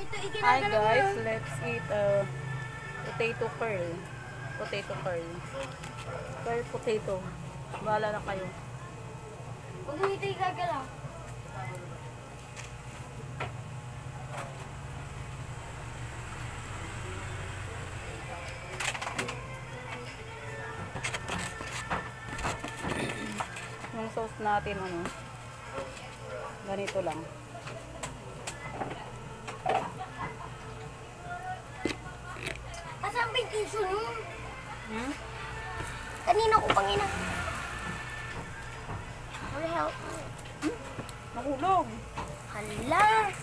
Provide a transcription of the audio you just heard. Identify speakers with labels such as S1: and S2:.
S1: Hi guys, let's eat potato curl. Potato curl. Curl potato. Bahala na kayo.
S2: Huwag mo ito igagalaw.
S1: Yung sauce natin, ano, ganito lang.
S2: Asan ba yung tissue nun?
S1: Hmm?
S2: Kanina ko pangina. Will help me.
S1: Nahulog.
S2: Hala!